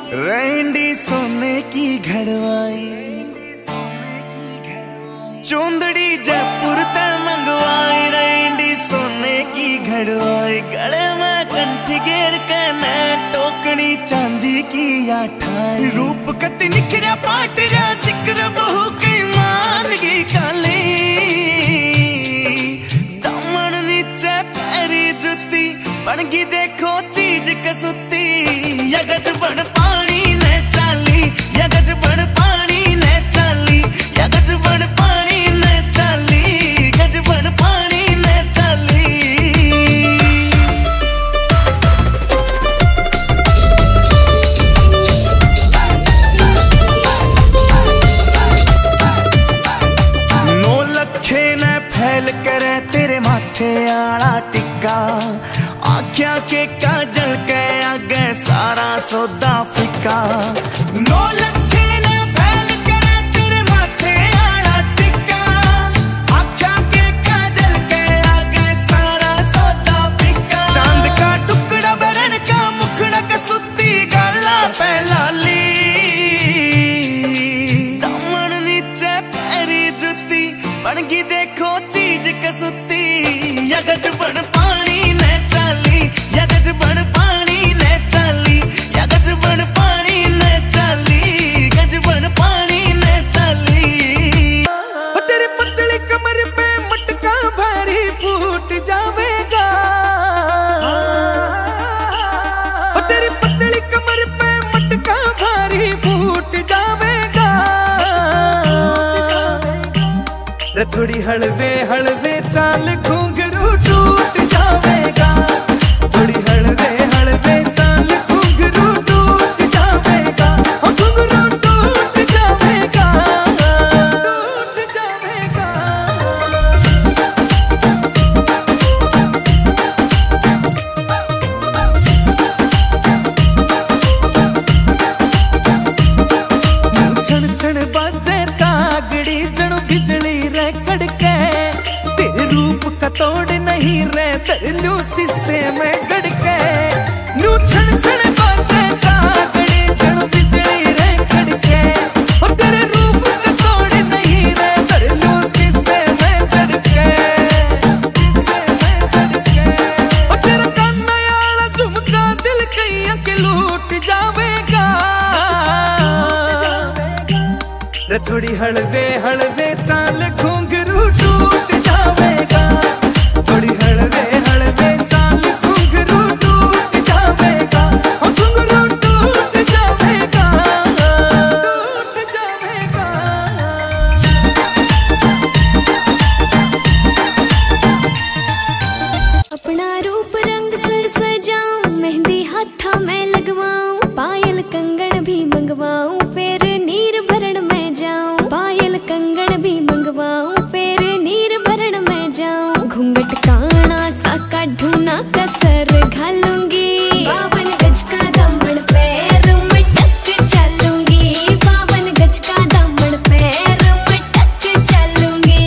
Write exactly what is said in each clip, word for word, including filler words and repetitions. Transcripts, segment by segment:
Randy सोने की घड़वाई, चुंदड़ी जयपुर ते मंगवाई। रैंडी सोने की घड़वाई, गले में कंठी घेर के न टोकनी चांदी की आठाई। रूप कति निखरा पाट जा चिकर बहु की मान की काली। दामन नीचे पैरी जुती बनगी देखो चीज कसुती। यगज बन पानी ने चाली, यगज बन पानी ने चाली, यगज बन पानी ने चाली, गज बन पानी ने चाली। नौ लखे ने फैल करे तेरे माथे आला टिक्का। आख्या के काजल के आगे सारा सौदा फिका। नौ लखे ने फैल करे तेरे माथे आला टिक्का। आख्या के काजल के आगे सारा सौदा फिका। चांद का टुकड़ा बरन का मुखड़ा कसुती गाला पहलाली। दामन नीचे पैरी जुती बनगी देखो चीज कसुती। यगज बन पानी ने चाली, यगज बन पानी ने चाली, यगज बन पानी ने चाली, गज बन पानी ने चाली। ओ तेरी पतली कमर पे मटका भारी फूट जावेगा। ओ तेरी पतली कमर पे मटका भारी फूट जावेगा। रे थोड़ी हलवे हलवे चाल घुंघरू टूट जावेगा। थोड़ी हलवे हलवे चाल घुंघरू टूट जावेगा। ओ घुंघरू टूट जावेगा, टूट जावेगा। छण छण बाजे कागड़ी जणु बिजली रे कड़के। तेरे रूप का तोड़ नहीं रे तरलू शीशे में जड़के। नू छण छण बाजे कागड़ी जणु बिजली रे कड़के। और तेरे रूप का तोड़ नहीं रे तरलू शीशे में जड़के, शीशे में जड़के। और तेरा काना याला झुमका दिल कईया के लूट जावेगा। रे थोड़ी हलवे हलवे चाल घुंघरू टूट जावेगा। थोड़ी हलवे हलवे चाल घुंघरू टूट जावेगा। ओ घुंघरू टूट जावेगा, टूट जावेगा। अपना रूप रंग से सजाऊं, मेहंदी हाथा में लगवाऊं, पायल कंगन भी मंगवाऊं, फिर नीर भरण में जाऊं। पायल कंगन भी मंगवाऊं, फिर नीर भरण में जाऊं। घूंघट काना सा काढूं कसर घालूंगी। बावन गज का दामन पैर मटक चलूंगी। बावन गज का दामन पैर मटक चलूंगी।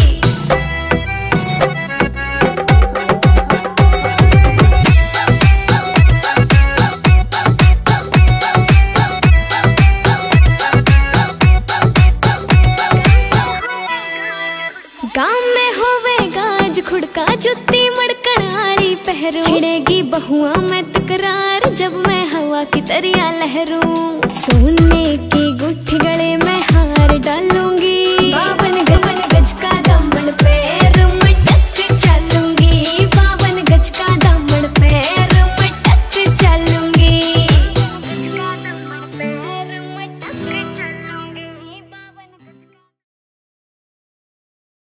गाँव में होवे गाज खुड़का जुत्ती मड़कण आली पहरू। छिड़ेगी बहुआ में तकरार जब मैं हवा की तरिया लहरूं। सोने की